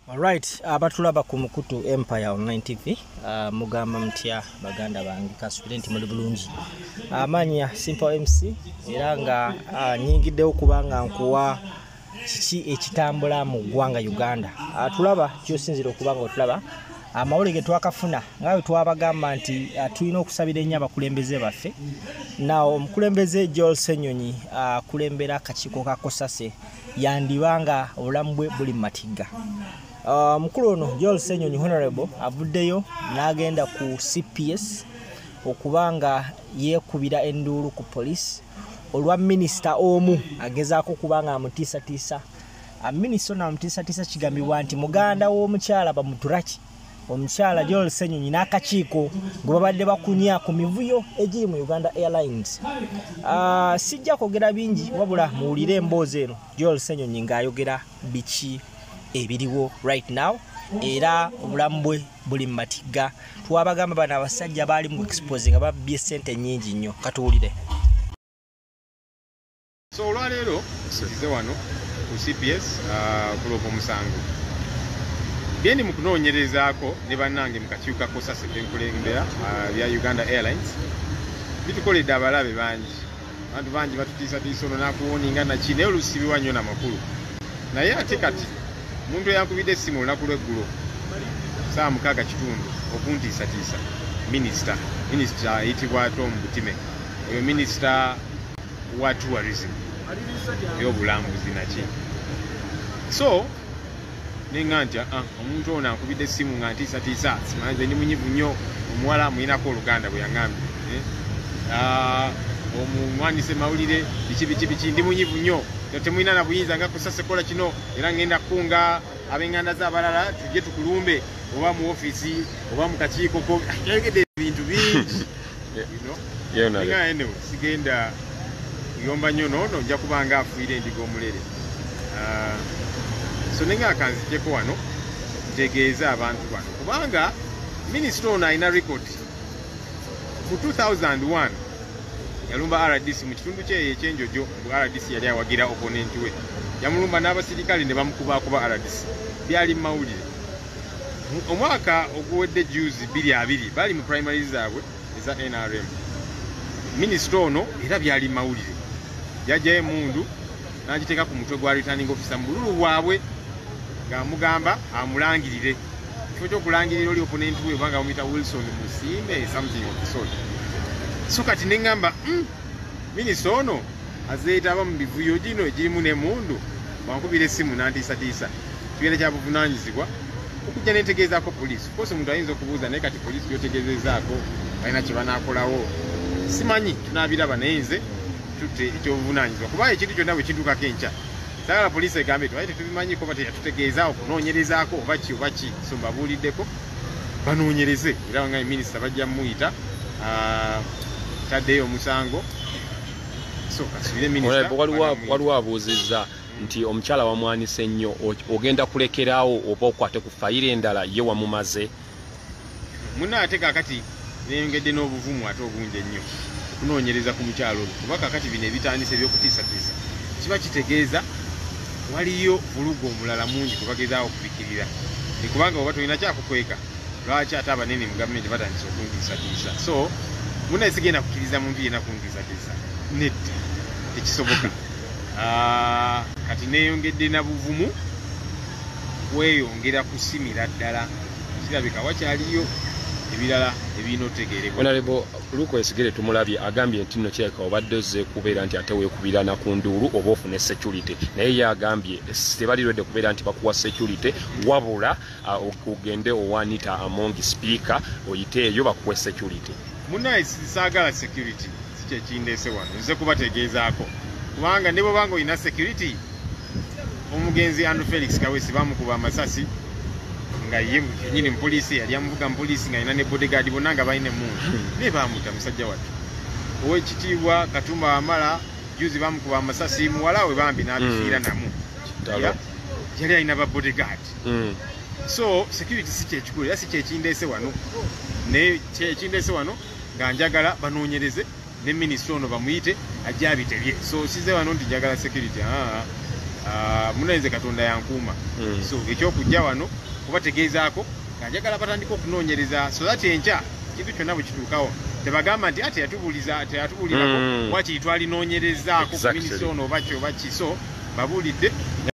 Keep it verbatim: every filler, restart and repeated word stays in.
Alright, abatulaba ku mukutu Empire Online T V, uh, mugamba mtya baganda bangi kasubirenti muli bulungi. Amanya Simple M C era nga uh, nyingidde okubanga nkuwa kiki ekitambula mu ggwanga Uganda. Uh, tulaba kyosinzira okubanga otulaba amawulire twakafuna ngawe twabagamba nti uh, tulina okusabira ennyo abakulembeze baffe. Nawo omukulembeze Ssenyonyi uh, kulembera akakiiko ka Kosase yandibanga obulamu bwe buli matiga. Uh, mukulu ono Ssenyonyi Honorable avuddeyo n'agenda ku C P S okubanga yeekubira enduulu ku police olwa minisita omu agezaako kubanga amutiisa tiisa. A minisita na amutiisa tiisa kigambibwa nti muganda w'omukyala bamuturaki omukyala Ssenyonyi n'akakiiko ngo babadde bakunya ku mivuyo egiri mu Uganda Airlines. Uh, sijja kwogera bingi wabula muwulire emboozi eno Ssenyonyi ng'ayogera biki ebiriwo right now era obulamu bwe buli matiga. Twabagamba bana abasajja bali mu expose nga babbye sente nnyingi nnyo. Katuwulire. So olwaleero size wano ku C P S uh, kulopa omusango gendi mu kunoonyerezaako ne bannange mu kakiiko ka Kosase kenkulembera uh, bya Uganda Airlines bitukoledde abalabe bangi abantu bangi batutiisatiisa ono nakuwoninga naki naye olusibiwa nnyo n'amakulu naye ate kati muntu yankubidde essimu olunaku lw'eggulo saa mukaaga kitundu okuntiisatiisa minisita minisita ayitibwa Tom Butime oyo minisita wa tourism y'obulambuzi naki so nenga nti ah, omuntu ono ankubidde essimu nga ntiisatiisa simanze ndi munyivu nnyo omuwala muyinako oluganda bwe yaŋŋambye eh? uh, omumwanise mawulire biki biki biki ndi munyivu nnyo temulina na buyinza nga Kosase kola kino era ngenda kunga ab'enganda z'abalala tujje tukulumbe oba mu ofiisi oba mu kakiiko ko yayogedde ebintu bingi nga eno sigenda kuyomba nnyo noono nja kuba nga afuire endiga omulere uh, so nenga akanzijeko wano ntegeeza abantu bano kubanga minisita ono alina rekodi mu two thousand one yalumba R D C mu kitundu kye ekyenjojo mu R D C yali awagira opponent we yamulumba n'abasirikale ne bamukubakuba R D C byali mawulire omwaka oguwedde juzi biri abiri bali mu primary zaabwe eza N R M minisita ono era byali mawulire yajjayo emundu n'agiteeka ku mutwe gwa returning officer mu bululu bwabwe ng'amugamba amulangirire kifo ky'okulangirira oli opponent we obanga bamuyita Wilson Musime something of the sort. So kati nengamba mm, minisita ono azeetaba mu bivuyo gino egirimu n'emundu wankubira essimu n'antiisatiisa kigenda kya buvunaanyizibwa okujja n'entegeezaako poliisi. Of course omuntu ayinza okubuuza naye kati poliisi gyotegeezezaako balina kye banaakolawo simanyi tunaabiraba naye nze tutte ekyobuvunaanyizibwa kuba ekintu kyonna bwe kintukako enkya saagala poliisi egambe twaye tetubimanyiko bate yatutegeeza okunoonyerezaako oba ki oba ki so mbabuuliddeko banoonyereze era nga minisita bajja muyita uh, taddeyo omusango so kasubire minisita waliwo abuuzizza nti omukyala wamwanise nnyo ogenda kulekeraawo oba okwate ku fayiro endala ye wamumaze munna ate kakati neyongedde n'obuvumu ate obungi ennyo okunoonyereza ku mukyalo olwo kuba kakati bino ebitandisa ebyokutiisatiisa kiba kitegeeza waliyo vulugu omulala mungi kubagezaawo okubikirira kubanga oba tolina kyakukweka lwaki ate abanene mu gavumenti batandisa okuntiisatiisa so muna sigenda kukkiriza muntu yena kuntiisatiisa nedda tekisoboka uh, kati neeyongedde na buvumu weyongera kusimira ddala kirabika wakyaliyo ebirala ebinotegeerebwa. Honorable Luko Esigere tumulabye agambye nti nno kirabika obadde ozze kubeera nti ate weekubirana ku nduulu oba ofune security naye yagambye tebalirwedde kubeera nti bakuwa security wabula uh, ogende owanita among speaker oyite eyo bakuwe security. Munaye saagala security sikyekindeese wano nze kubategeezaako kubanga ne bw'obanga olina security omugenzi Andrew Felix Kawesi bamukuba amasasi nga ye nyini mpolisi yali amuvuga mpolisi nga ina ne bodyguard bonna nga balina emundu ne bamuta musajja wattu ow'ekitiibwa Katumba Wamala juzi bamukuba amasasi muwala we bambi n'abifiira namu yali alina ba bodyguard so security si kyekikulu era si kyekindeese wano naye kyekindeese wano nga njagala banoonyereze ne minisita ono bamuyite ajja abitebye so size wano nti njagala security uh, munenze Katonda yankuuma mm. so ekyokujja wano kubategeezaako nga njagala batandika okunoonyereza so that enkya kintu kyonna bwe kituukawo tebagamba nti ate yatubuliza teyatubulirako mm. wakiri twalinoonyerezaako exactly. ku minisoni oba ki oba ki so babuulidde